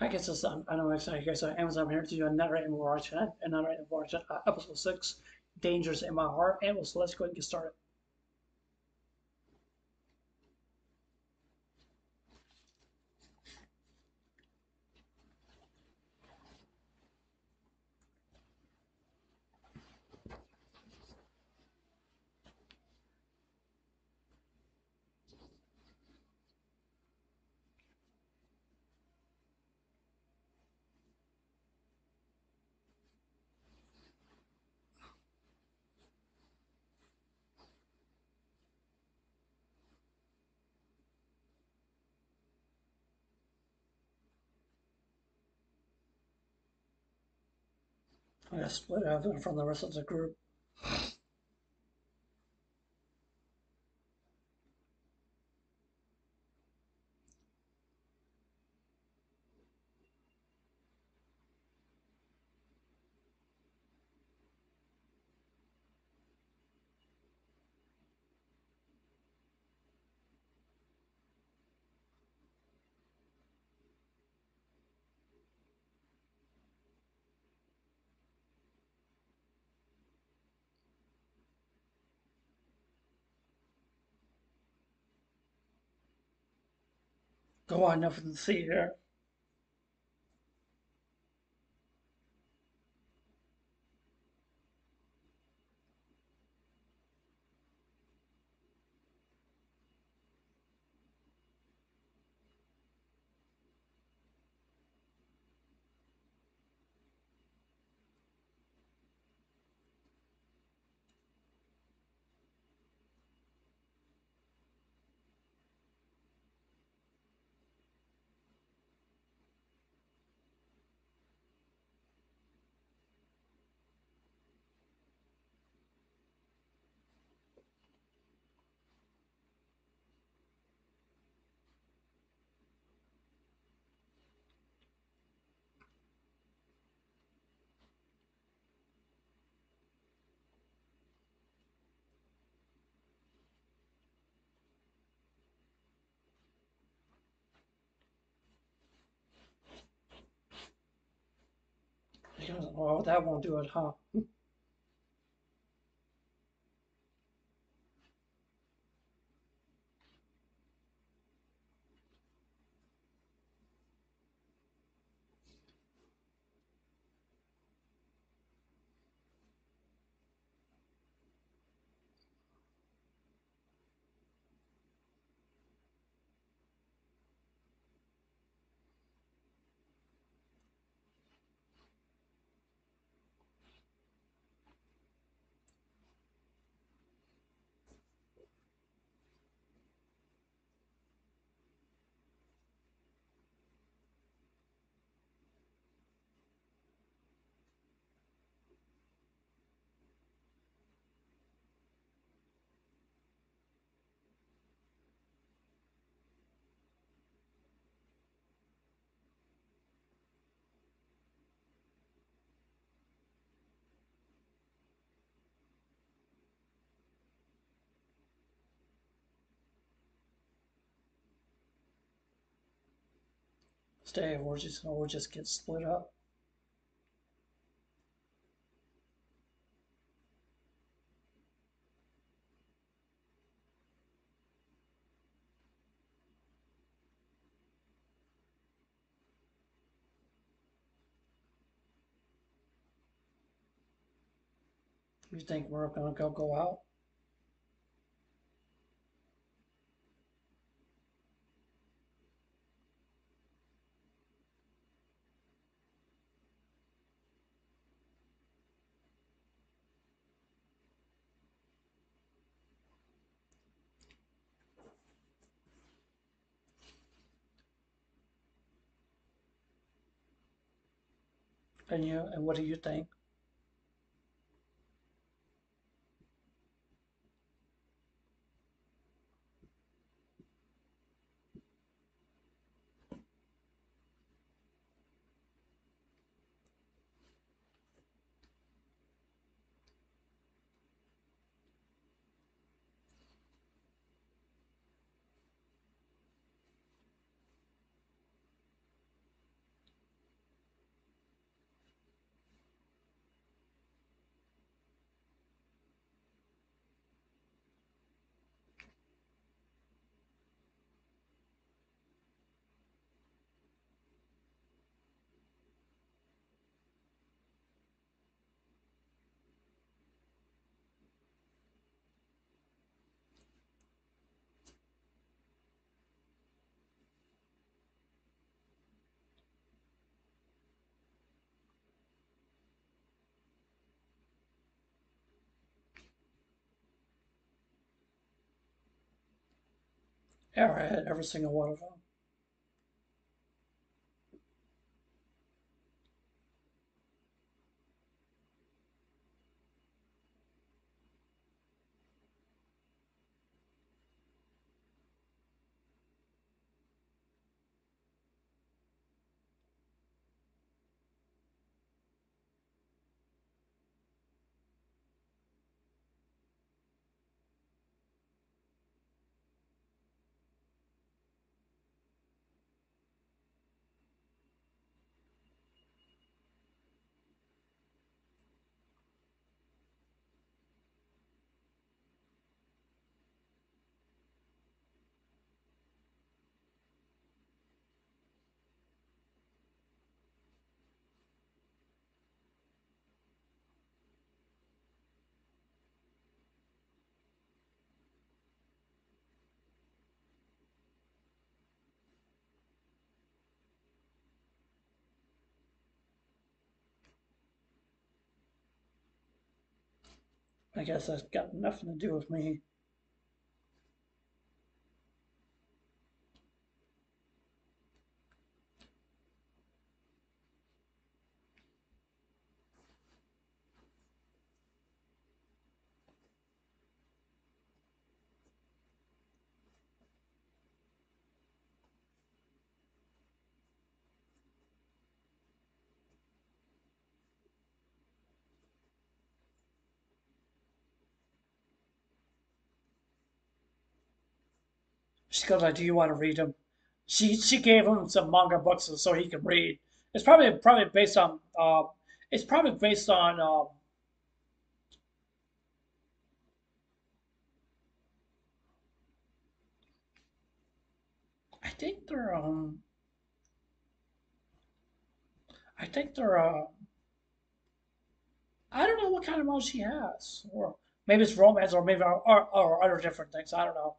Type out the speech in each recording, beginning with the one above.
I guess it's I know exactly. I guess Amazon here to do a net rating watch and not rating watch episode 6, Dangers in My Heart. And so let's go ahead and get started. I'm gonna split up from the rest of the group. Go on, nothing to see here. Oh, that won't do it, huh? Stay, or just get split up. You think we're gonna go out? And what do you think? Yeah, I had every single one of them. I guess that's got nothing to do with me. She goes like, "Do you want to read them?" She gave him some manga books so he could read. It's probably based on it's probably based on I think they're I think they're I don't know what kind of manga she has, or maybe it's romance, or maybe or other different things. I don't know.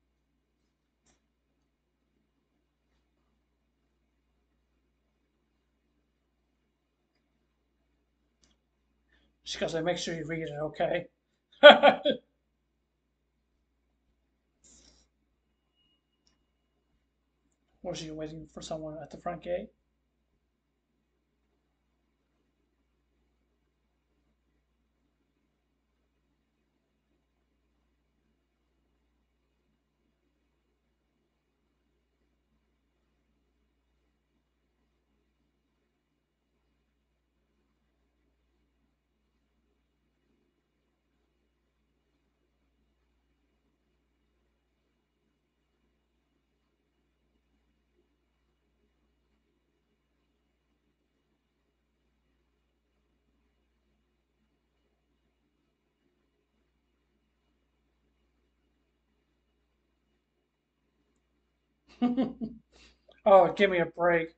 She goes like, "Make sure you read it, okay?" Was she waiting for someone at the front gate? Oh, give me a break.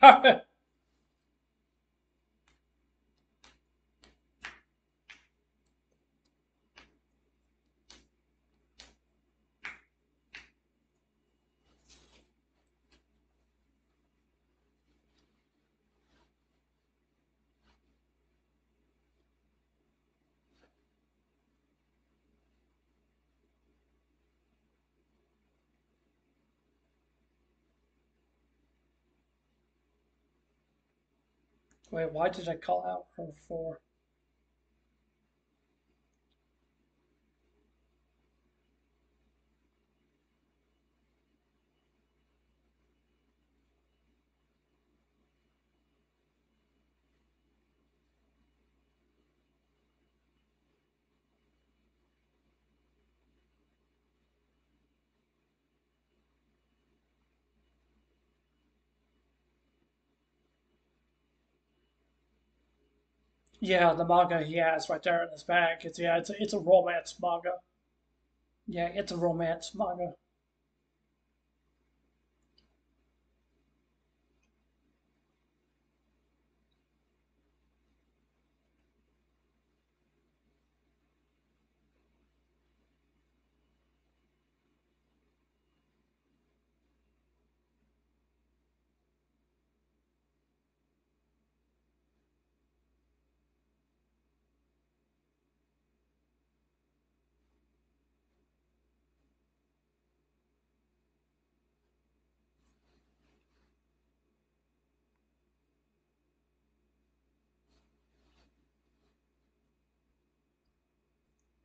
Wait, why did I call out her for? Yeah, the manga he has right there in his bag. It's a romance manga. Yeah, it's a romance manga.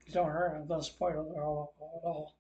You don't hurt, I'm gonna spoil it all at all.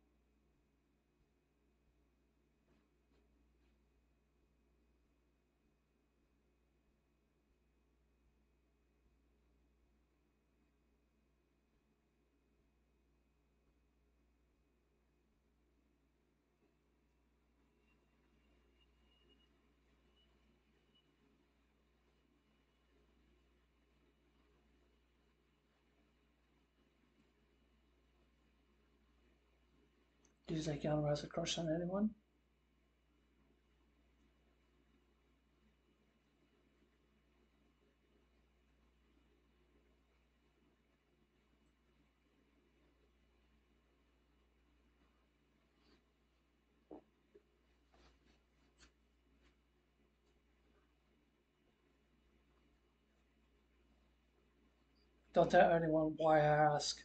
Do you think Keanu has a crush on anyone? Don't tell anyone why I ask.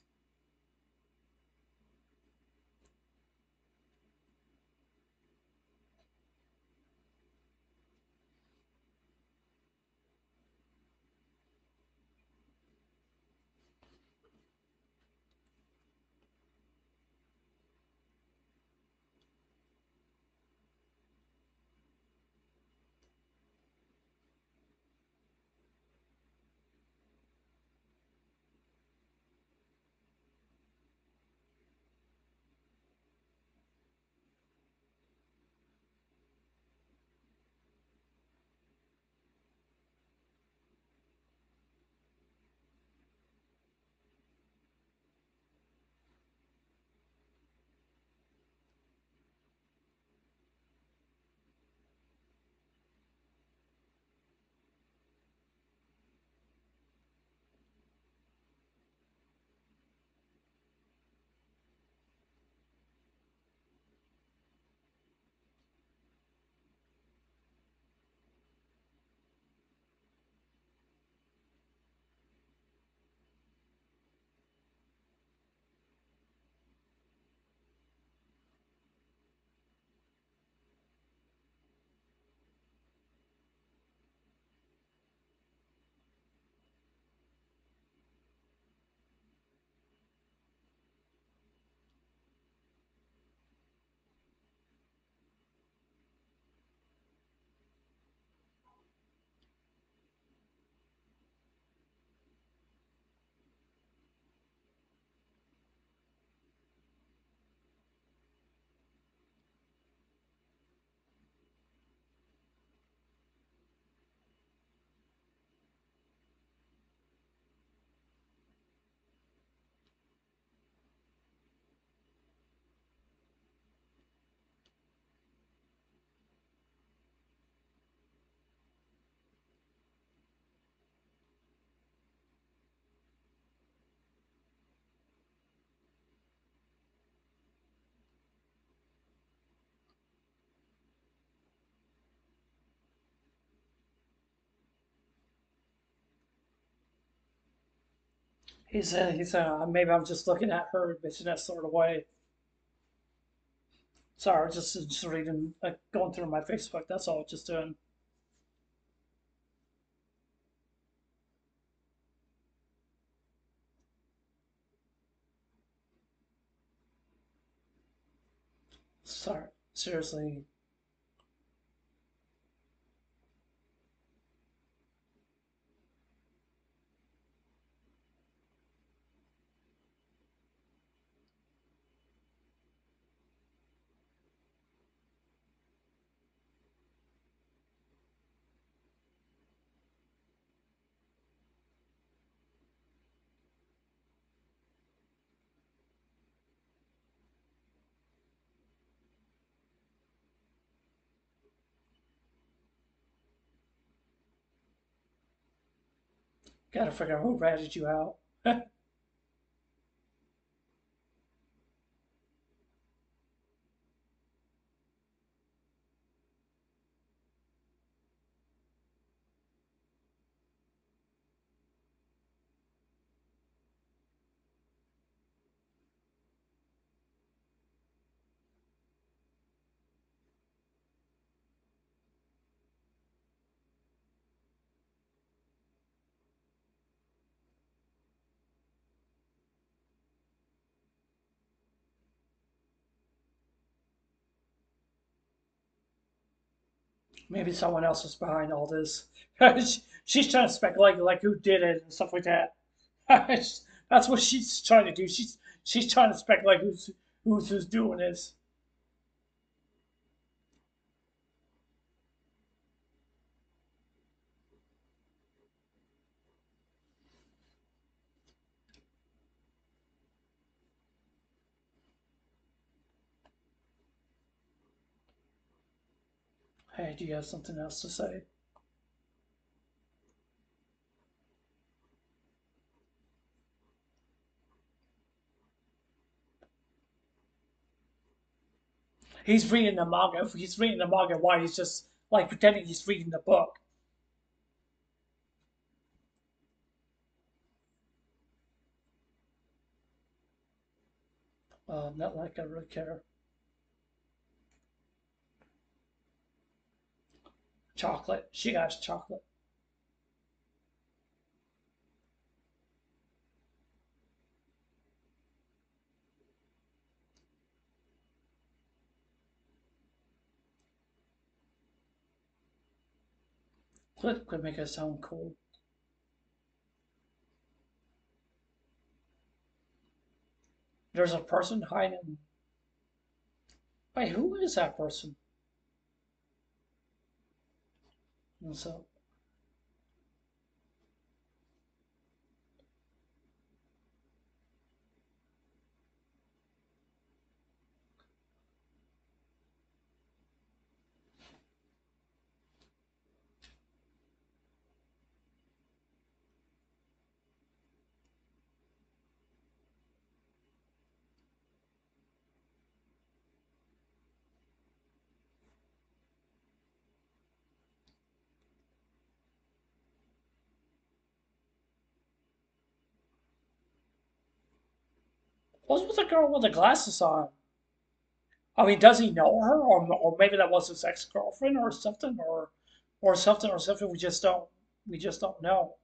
He said, maybe I'm just looking at her bitch in that sort of way. Sorry, just reading, going through my Facebook. That's all, just doing. Sorry, seriously. Gotta figure out who ratted you out. Maybe someone else is behind all this. She's trying to speculate like who did it and stuff like that. That's what she's trying to do. She's trying to speculate who's doing this. Hey, do you have something else to say? He's reading the manga. He's reading the manga while he's just like pretending he's reading the book. Not like I really care. Chocolate. She has chocolate. Could make it sound cool. There's a person hiding. Wait, who is that person? And so, what's with the girl with the glasses on? I mean, does he know her, or maybe that was his ex girlfriend, or something, or something? We just don't know.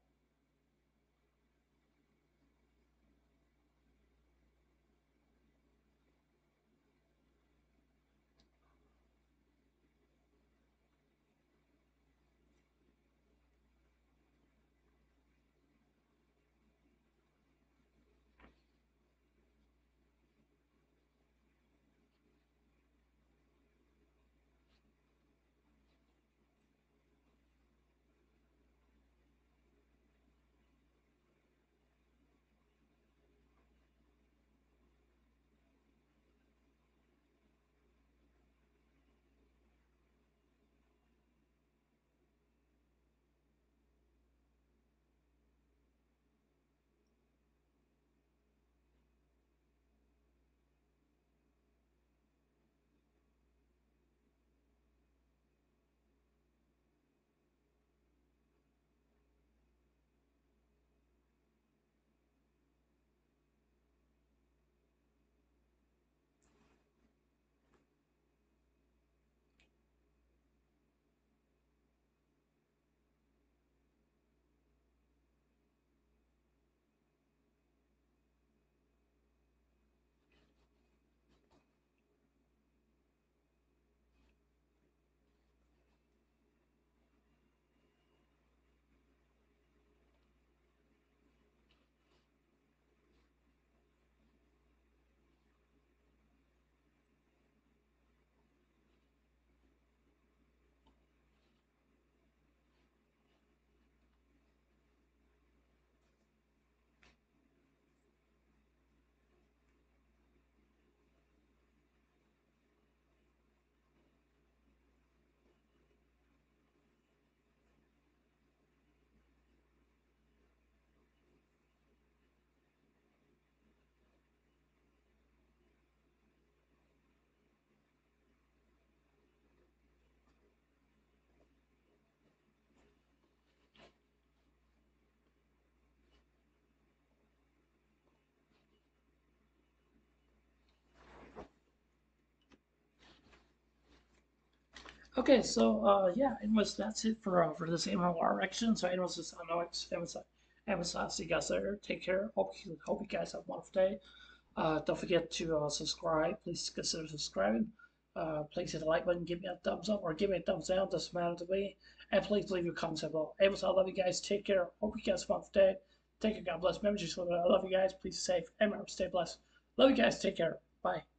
Okay, so yeah, anyways, that's it for this MMR action. So, anyways, I know anyways, I'll see you guys later. Take care. Hope you guys have a wonderful day. Don't forget to subscribe. Please consider subscribing. Please hit the like button, give me a thumbs up or give me a thumbs down, doesn't matter to me. And please leave your comments below. Anyways, I love you guys. Take care. Hope you guys have a wonderful day. Take care. God bless. Remember, I love you guys. Please stay safe. And remember, stay blessed. Love you guys. Take care. Bye.